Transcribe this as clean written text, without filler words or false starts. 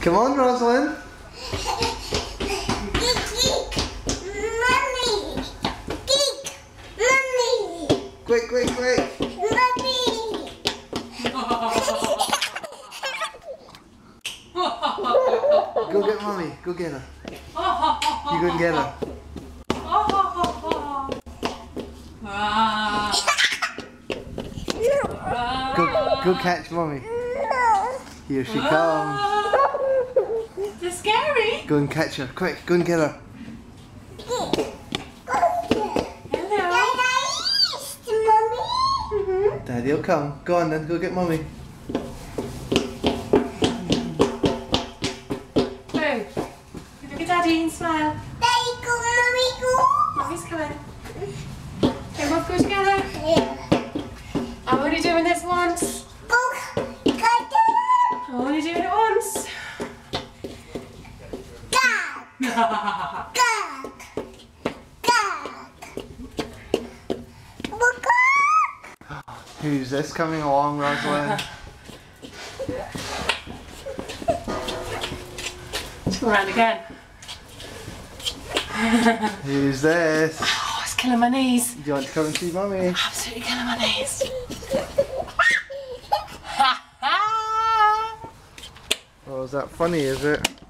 Come on, Rosalind. Mummy. Mummy. Quick, quick, quick. Mummy. Go get Mummy. Go get her. You go and get her. Go catch Mummy. Here she comes. Is it scary? Go and catch her. Quick, go and get her. Daddy'll come. Go on then, go get Mummy. Boo. Look at Daddy and smile. Daddy, go, Mummy, go. Mommy's coming. Okay, we'll go together. Yeah. I'm only doing this once. Go, I'm only doing it once. Gag. Gag. Who's this coming along, Rosalind? Let's go around again. Who's this? Oh, it's killing my knees. Do you want to come and see Mummy? Absolutely killing my knees. Oh, is that funny, is it?